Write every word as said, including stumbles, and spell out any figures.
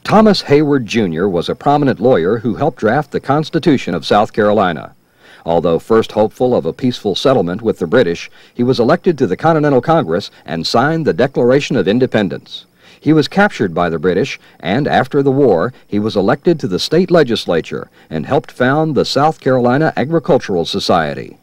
Thomas Heyward, Junior was a prominent lawyer who helped draft the Constitution of South Carolina. Although first hopeful of a peaceful settlement with the British, he was elected to the Continental Congress and signed the Declaration of Independence. He was captured by the British, and after the war, he was elected to the state legislature and helped found the South Carolina Agricultural Society.